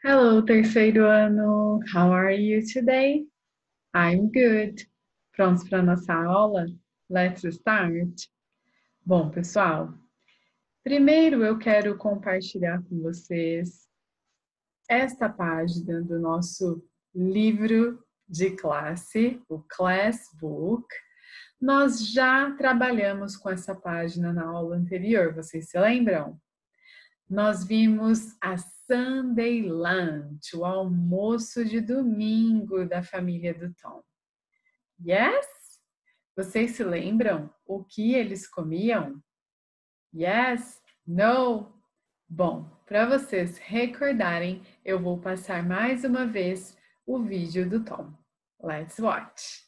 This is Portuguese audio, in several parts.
Hello, terceiro ano. How are you today? I'm good. Prontos para nossa aula? Let's start. Bom, pessoal, primeiro eu quero compartilhar com vocês esta página do nosso livro de classe, o Class Book. Nós já trabalhamos com essa página na aula anterior, vocês se lembram? Nós vimos a Sunday Lunch, o almoço de domingo da família do Tom. Yes? Vocês se lembram o que eles comiam? Yes? No? Bom, para vocês recordarem, eu vou passar mais uma vez o vídeo do Tom. Let's watch.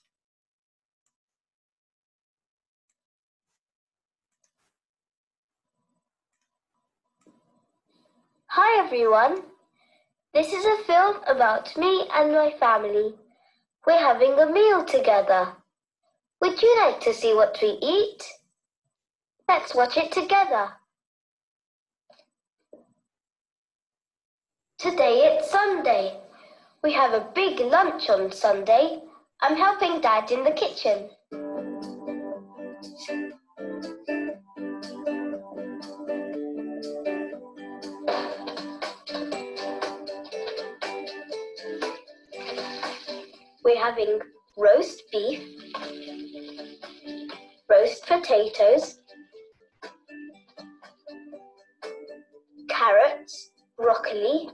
Hi everyone, this is a film about me and my family. We're having a meal together. Would you like to see what we eat? Let's watch it together. Today it's Sunday. We have a big lunch on Sunday. I'm helping Dad in the kitchen. We're having roast beef, roast potatoes, carrots, broccoli,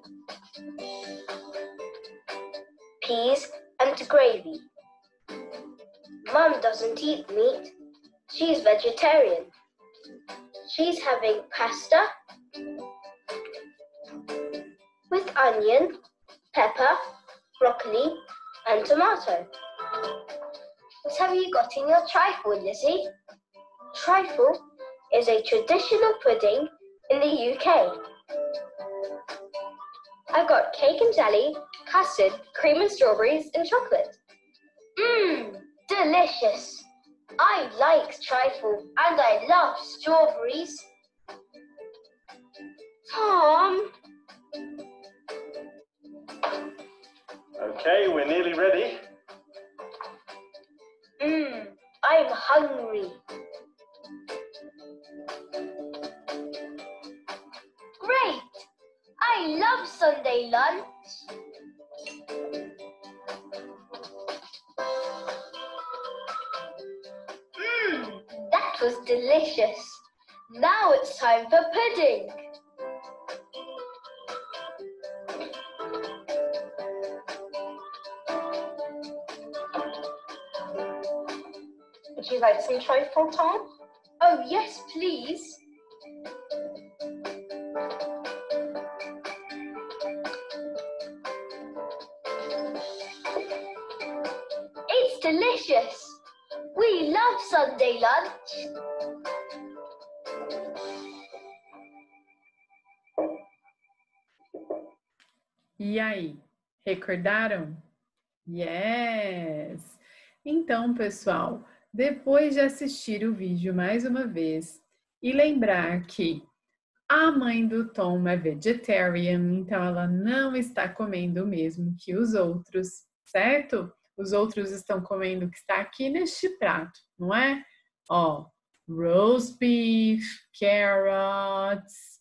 peas and gravy. Mum doesn't eat meat. She's vegetarian. She's having pasta with onion, pepper, broccoli and tomato. What have you got in your trifle, Lizzie? Trifle is a traditional pudding in the UK. I've got cake and jelly, custard, cream and strawberries and chocolate. Mmm, delicious. I like trifle and I love strawberries. Tom. Okay, we're nearly ready. I'm hungry. Great! I love Sunday lunch. That was delicious. Now it's time for pudding. Would you like some trifle, Tom? Oh, yes, please. It's delicious. We love Sunday lunch. E aí, recordaram? Yes! Então, pessoal, depois de assistir o vídeo mais uma vez e lembrar que a mãe do Tom é vegetarian, então ela não está comendo o mesmo que os outros, certo? Os outros estão comendo o que está aqui neste prato, não é? Ó, roast beef, carrots,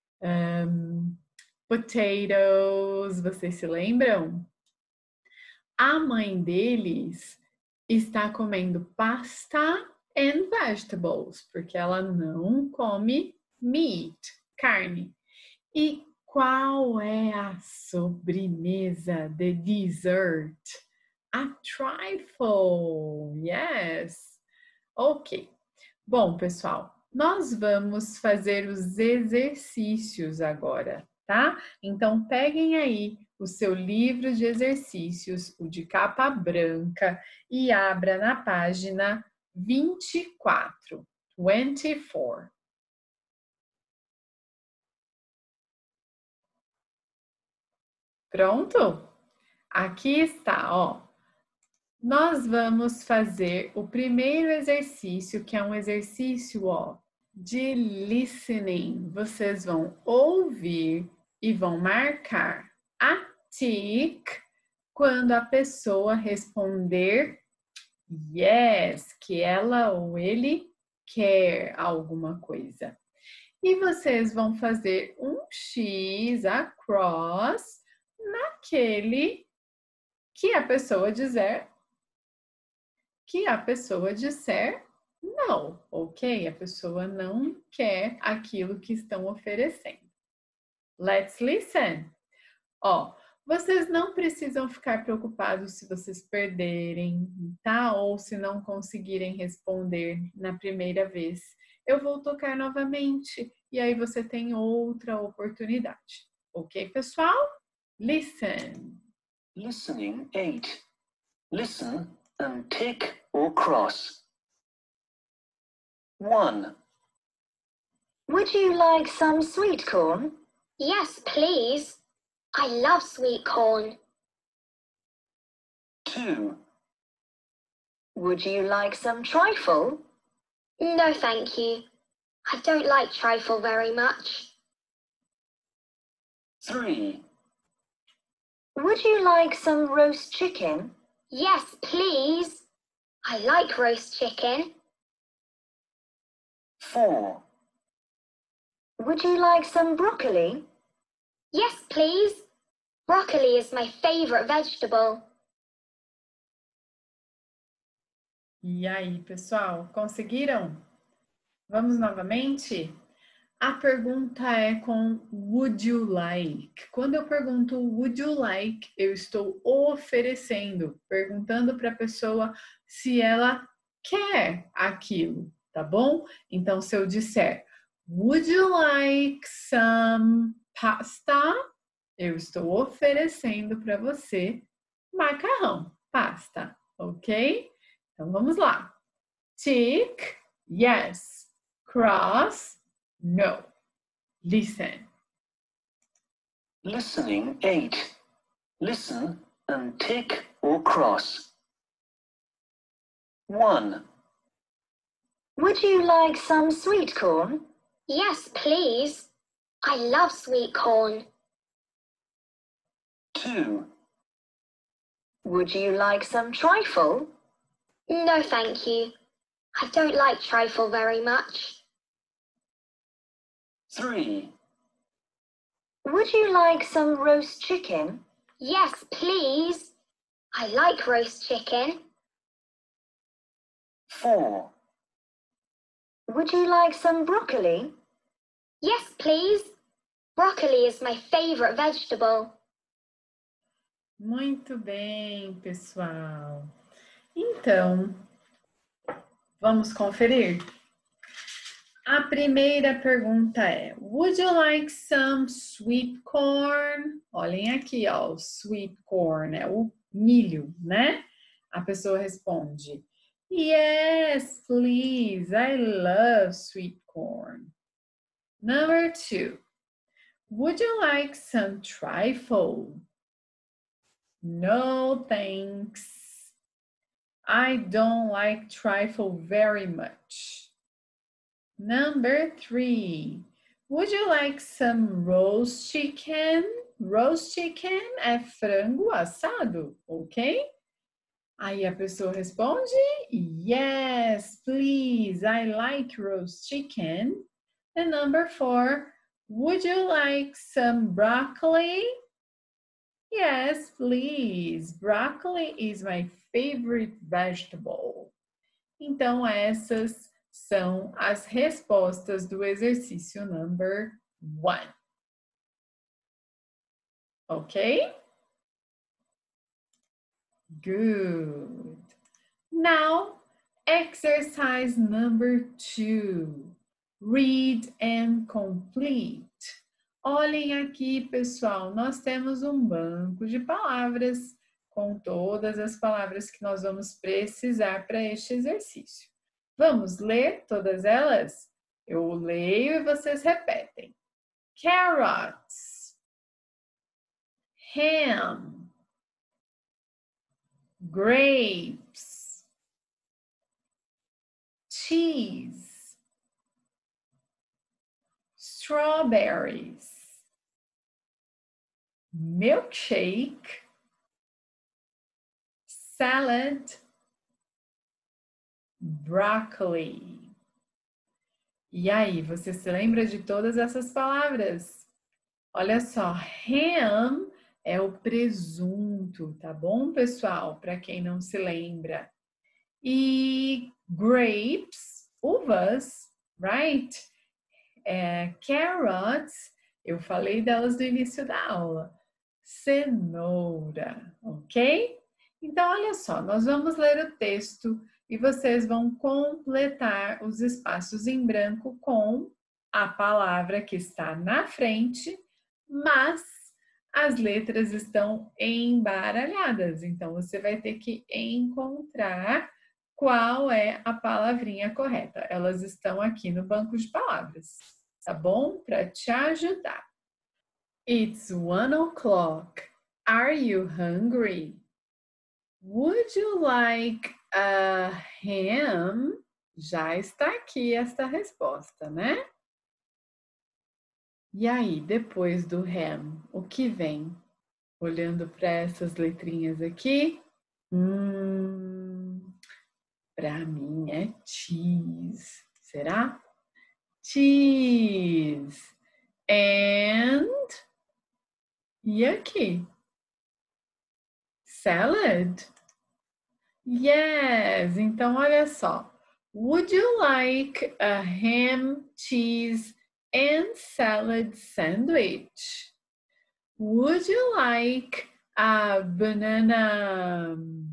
potatoes, vocês se lembram? A mãe deles está comendo pasta and vegetables, porque ela não come meat, carne. E qual é a sobremesa, the dessert? A trifle, yes. Ok. Bom, pessoal, nós vamos fazer os exercícios agora, tá? Então, peguem aí o seu livro de exercícios, o de capa branca, e abra na página 24. Pronto? Aqui está, ó. Nós vamos fazer o primeiro exercício, que é um exercício, ó, de listening. Vocês vão ouvir e vão marcar, a tick quando a pessoa responder yes, que ela ou ele quer alguma coisa. E vocês vão fazer um X across naquele que a pessoa disser não, ok? A pessoa não quer aquilo que estão oferecendo. Let's listen. Ó, vocês não precisam ficar preocupados se vocês perderem, tá? Ou se não conseguirem responder na primeira vez. Eu vou tocar novamente e aí você tem outra oportunidade. Ok, pessoal? Listen. Listening 8. Listen and tick or cross. 1. Would you like some sweet corn? Yes, please. I love sweet corn. 2. Would you like some trifle? No, thank you. I don't like trifle very much. 3. Would you like some roast chicken? Yes, please. I like roast chicken. 4. Would you like some broccoli? Yes, please. Broccoli is my favorite vegetable. E aí, pessoal, conseguiram? Vamos novamente? A pergunta é com would you like? Quando eu pergunto would you like, eu estou oferecendo, perguntando para a pessoa se ela quer aquilo, tá bom? Então, se eu disser would you like some pasta? Eu estou oferecendo para você macarrão, pasta, ok? Então, vamos lá. Tick, yes. Cross, no. Listen. Listening 8. Listen and tick or cross. 1. Would you like some sweet corn? Yes, please. I love sweet corn. 2. Would you like some trifle? No, thank you. I don't like trifle very much. 3. Would you like some roast chicken? Yes, please. I like roast chicken. 4. Would you like some broccoli? Yes, please. Broccoli is my favorite vegetable. Muito bem, pessoal. Então, vamos conferir? A primeira pergunta é: would you like some sweet corn? Olhem aqui, ó, o sweet corn é o milho, né? A pessoa responde: yes, please, I love sweet corn. Number 2, would you like some trifle? No, thanks. I don't like trifle very much. Number 3, would you like some roast chicken? Roast chicken é frango assado, ok? Aí a pessoa responde, yes, please, I like roast chicken. And number 4, would you like some broccoli? Yes, please. Broccoli is my favorite vegetable. Então, essas são as respostas do exercício number 1. Ok? Good. Now, exercise number 2. Read and complete. Olhem aqui, pessoal, nós temos um banco de palavras com todas as palavras que nós vamos precisar para este exercício. Vamos ler todas elas? Eu leio e vocês repetem. Carrots, ham, grapes, cheese, strawberries, milkshake, salad, broccoli. E aí, você se lembra de todas essas palavras? Olha só, ham é o presunto, tá bom, pessoal? Para quem não se lembra. E grapes, uvas, right? Carrots, eu falei delas no início da aula. Cenoura, ok? Então, olha só, nós vamos ler o texto e vocês vão completar os espaços em branco com a palavra que está na frente, mas as letras estão embaralhadas. Então, você vai ter que encontrar qual é a palavrinha correta. Elas estão aqui no banco de palavras, tá bom? Para te ajudar. It's 1 o'clock. Are you hungry? Would you like a ham? Já está aqui esta resposta, né? E aí, depois do ham, o que vem? Olhando para essas letrinhas aqui, para mim é cheese. Será? Cheese. And e aqui? Salad? Yes. Então, olha só. Would you like a ham, cheese and salad sandwich? Would you like a banana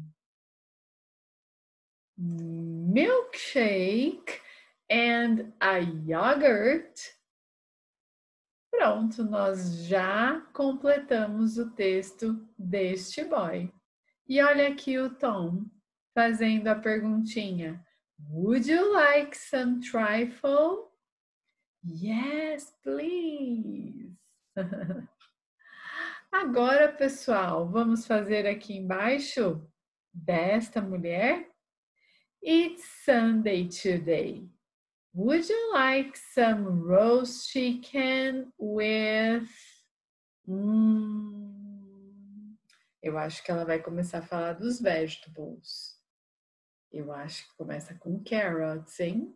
milkshake and a yogurt? Pronto, nós já completamos o texto deste boy. E olha aqui o Tom fazendo a perguntinha. Would you like some trifle? Yes, please. Agora, pessoal, vamos fazer aqui embaixo desta mulher. It's Sunday today. Would you like some roast chicken with... Eu acho que ela vai começar a falar dos vegetables. Eu acho que começa com carrots, hein?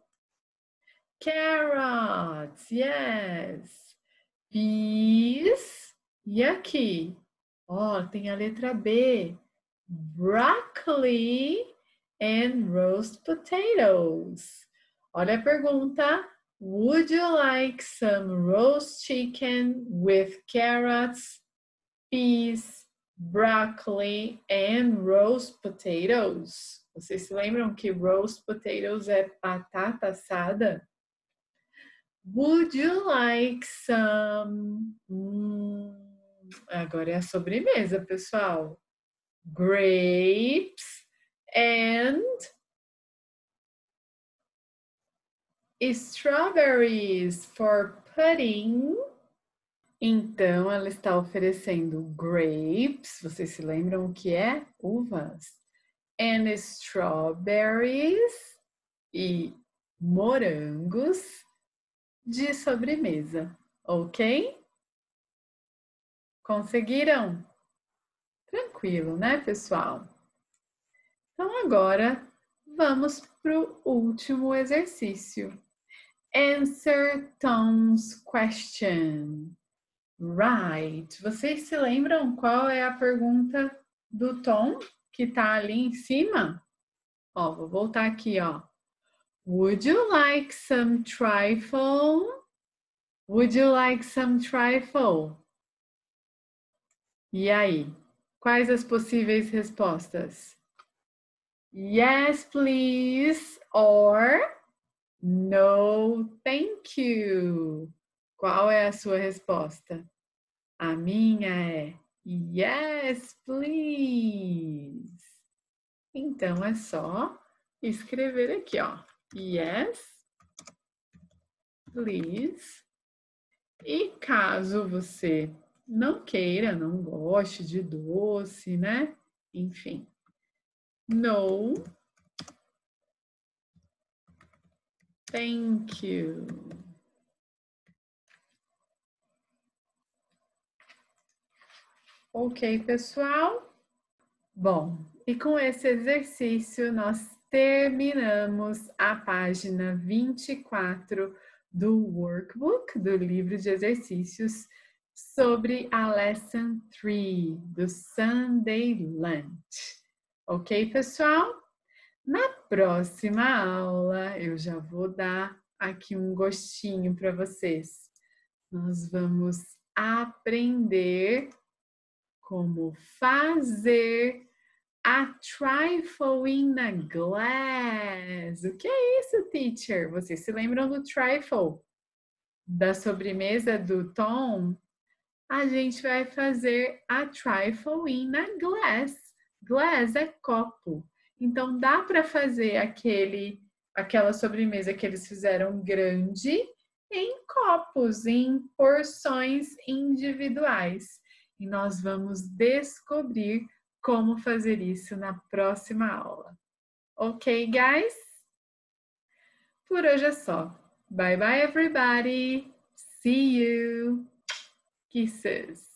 Carrots, yes. Peas. E aqui? Ó, tem a letra B. Broccoli and roast potatoes. Olha a pergunta. Would you like some roast chicken with carrots, peas, broccoli and roast potatoes? Vocês se lembram que roast potatoes é batata assada? Would you like some... Agora é a sobremesa, pessoal. Grapes and strawberries for pudding. Então, ela está oferecendo grapes, vocês se lembram o que é? Uvas. And strawberries e morangos de sobremesa, ok? Conseguiram? Tranquilo, né, pessoal? Então, agora vamos para o último exercício. Answer Tom's question. Right. Vocês se lembram qual é a pergunta do Tom que está ali em cima? Ó, vou voltar aqui, ó. Would you like some trifle? Would you like some trifle? E aí? Quais as possíveis respostas? Yes, please, or no, thank you. Qual é a sua resposta? A minha é yes, please. Então, é só escrever aqui, ó. Yes, please. E caso você não queira, não goste de doce, né? Enfim. No, thank you. Ok, pessoal? Bom, e com esse exercício nós terminamos a página 24 do workbook, do livro de exercícios, sobre a Lesson 3 do Sunday Lunch. Ok, pessoal? Na próxima aula, eu já vou dar aqui um gostinho para vocês. Nós vamos aprender como fazer a trifle in a glass. O que é isso, teacher? Vocês se lembram do trifle? Da sobremesa do Tom? A gente vai fazer a trifle in a glass. Glass é copo. Então, dá para fazer aquela sobremesa que eles fizeram grande em copos, em porções individuais. E nós vamos descobrir como fazer isso na próxima aula. Ok, guys? Por hoje é só. Bye bye, everybody. See you. Kisses.